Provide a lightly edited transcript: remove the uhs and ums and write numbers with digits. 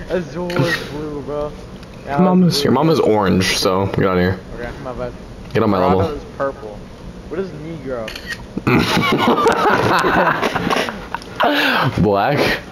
Azul is blue, bro. Your mom is orange, so get out of here. Okay, my bad. Get on my level. is purple. What is Negro? Black.